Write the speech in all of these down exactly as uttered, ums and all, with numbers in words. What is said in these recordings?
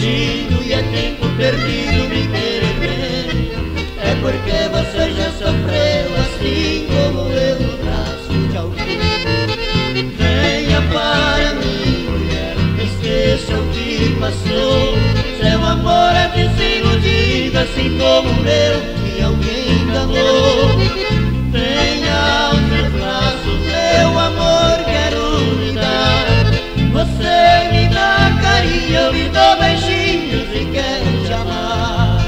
fingindo e é tempo perdido me querer bem. É porque você já sofreu assim como eu no braço de alguém. Venha para mim, mulher, esqueça o que passou. Seu amor é desiludido assim como o meu, que alguém enganou. Venha aos meus braços, meu amor, quero lhe dar. Você me dá carinho, eu lhe dou beijinhos e quero te amar.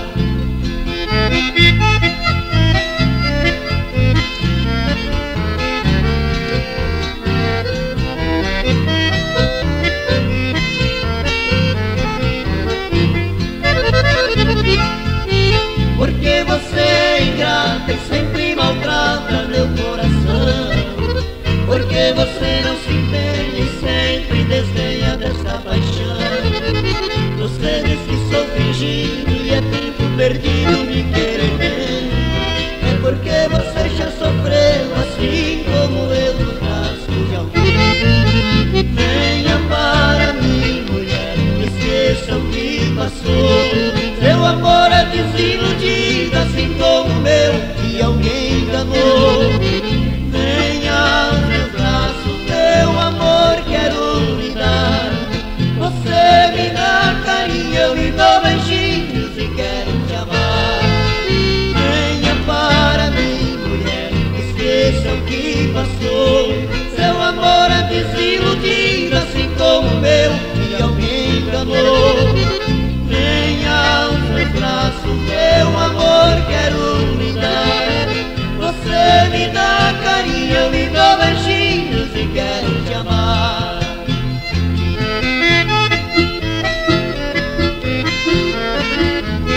Porque você é ingrata e sempre maltrata meu coração. Porque você não se empenha e sempre desdenha desta paixão. Você diz que estou fingindo e é tempo perdido me querer bem. É porque você já sofreu assim como eu no braço de alguém. Venha para mim, mulher, esqueça o que passou. Seu amor é desiludido assim como o meu, que alguém enganou. Venha aos meus braços, meu amor, quero lhe dar. Você me dá carinho, eu lhe dou beijinhos e quero te amar. Venha para mim, mulher, esqueça o que passou. Seu amor é desiludido assim como o meu, que alguém enganou. Venha aos meus braços, meu amor, quero lhe dar. Você me dá carinho, eu lhe dou beijinhos e quero te amar.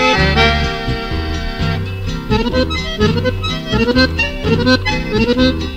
Thank you.